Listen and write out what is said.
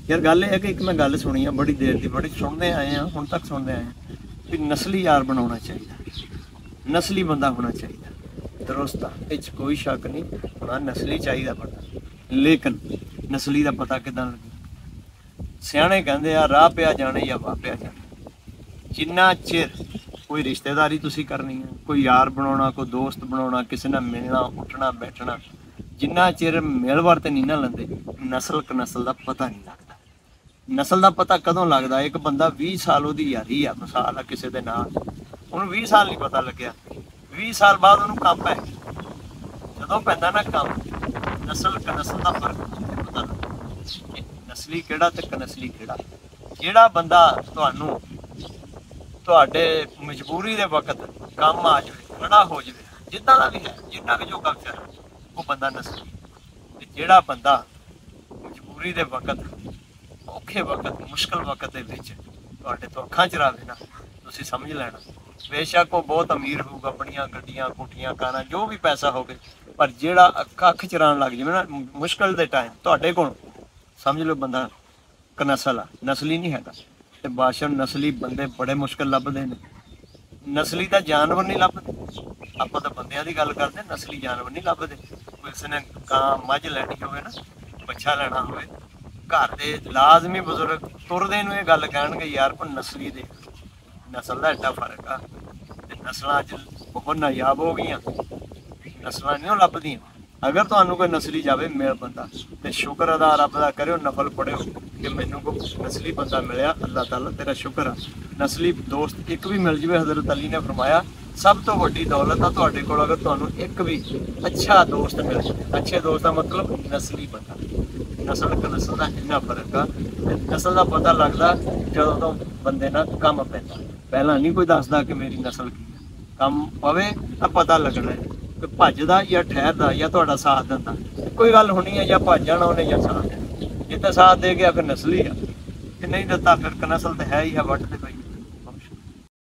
यार गल है कि एक मैं गल सुनी है बड़ी देर की, बड़ी सुनते आए हैं, हुण तक सुनते आए हैं भी नस्ली यार बनाना चाहिए, नस्ली बंदा होना चाहिए। दुरुस्त आ, इस कोई शक नहीं, होना नस्ली चाहिए बंदा, लेकिन नस्ली का पता किदां लगे? सियाणे कहंदे आ राह पिया जाने या वाह पिया जाने। जिन्ना चिर कोई रिश्तेदारी तुसी करनी है, कोई यार बनाना, कोई दोस्त बनाना, किसी ने मिलना उठना बैठना, जिन्ना चिर मिल वर्त नहीं ना लेंदे, नस्ल क नस्ल का पता नहीं लगता। नस्ल का पता कदों लगता? एक बंदा 20 साल वो यारी आ, मिसाल आ किसी के नाल, उन्होंने 20 साल नहीं पता लग्या, 20 साल बाद उन्होंने काम पै जो पैदा ना काम, नस्ल क नस्ल का फर्क पता लगता, नस्ली किहड़ा ते कनस्ली किहड़ा। जिहड़ा बंदा तुहानू तुहाडे मजबूरी दे वक्त काम आ जाए, खड़ा हो जाए, जिद्दां दा भी है, जिन्ना भी जो कल्चर है, वो बंदा नस्ली। ते जिहड़ा बंदा मजबूरी दे वक्त, औखे वक्त, मुश्किल वक्त दे विच तुहाडे तो अखां च रहे ना, तुसीं समझ लेना। बेशक वो बहुत अमीर होगा, बड़ियां गड्डियां कोठियां कारां जो भी पैसा होवे, पर जिहड़ा अख चरान लग जाए ना मुश्किल दे टाइम, तुहाडे कोल समझ लो बंदा कनसल आ, नस्ली नहीं हैगा। ते बादशाह नस्ली बंदे बड़े मुश्किल लभदे ने, नस्ली तो जानवर नहीं लभदे। आपां तां बंदियां दी गल करदे, नस्ली जानवर नहीं लभदे। किसी ने गां मझ लैनी होवे ना, बच्छा लेना होवे, घर दे लाजमी बजुर्ग तुरदे नूं इह गल कहणगे यार को नस्ली दे, नस्ल का एडा फर्क आ। ते नस्लां अज बहुत नायाब हो गई, नस्लां नहीं लभदियां। अगर तुहानूं कोई नस्ली जावे मिल बंदा, तो शुक्र अदा रब दा करियो, नफल पढ़ियो कि मैनूं कोई नस्ली बंदा मिलिया, अल्लाह ताला तेरा शुक्र आ। नस्ली दोस्त एक भी मिल जाए, हज़रत अली ने फरमाया सब तो वड्डी दौलत आ तुहाडे कोल, अगर तुहानूं एक भी अच्छा दोस्त मिल जाए। अच्छे दोस्त का मतलब नस्ली बंदा, नस्ल क नस्ल का इन्ना फर्क आ। नस्ल का पता लगता जदों तो बंदे नाल कम पैंदा, पहला नहीं कोई दसदा कि मेरी नस्ल की है, कम पवे तां पता लगना है कि भजदा या ठहरदा या तुहाडा साथ दिंदा। कोई गल होनी है, या भज जाना उन्हें या साथ देना, जे तो साथ दे गया फिर नस्ली आ, नहीं दिता फिर नस्ल तो है ही है, वट